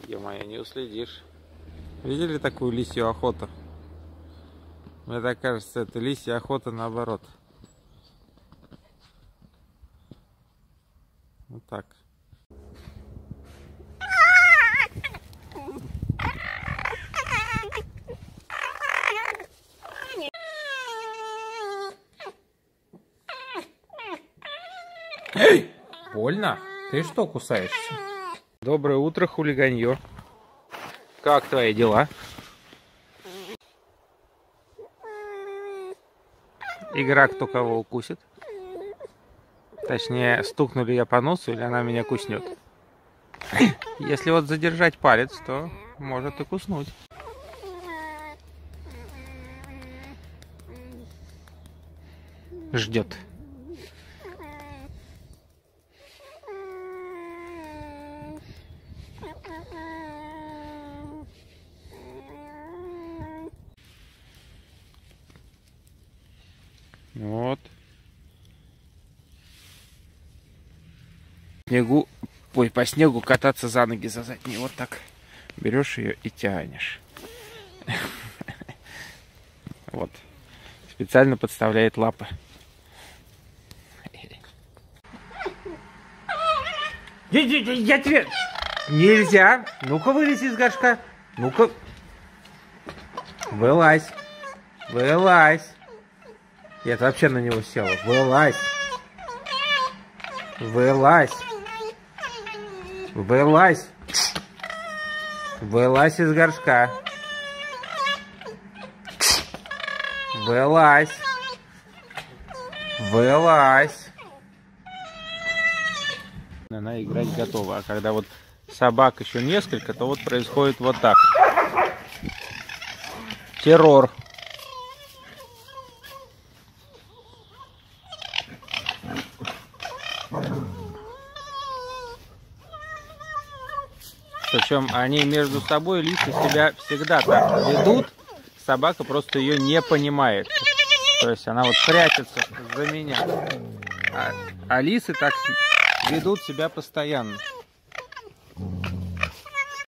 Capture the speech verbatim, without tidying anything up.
Е-мое, не уследишь. Видели такую лисью охоту? Мне так кажется, это лисья охота наоборот. Вот так. Эй! Больно? Ты что кусаешься? Доброе утро, хулиганье. Как твои дела? Игра, кто кого укусит. Точнее, стукну ли я по носу, или она меня куснет. Если вот задержать палец, то может и куснуть. Ждет. Вот. Снегу, ой, по снегу кататься за ноги за задние. Вот так берешь ее и тянешь. Вот. Специально подставляет лапы. Я тебе... Нельзя! Ну-ка вылезь из горшка. Ну-ка. Вылазь. Вылазь. Я вообще на него села. Вылазь. Вылазь. Вылазь. Вылазь из горшка. Вылазь. Вылазь. Она играть готова. А когда вот собак еще несколько, то вот происходит вот так. Террор. Причем они между собой, лисы, себя всегда так ведут. Собака просто ее не понимает. То есть она вот прячется за меня. А, а лисы так ведут себя постоянно.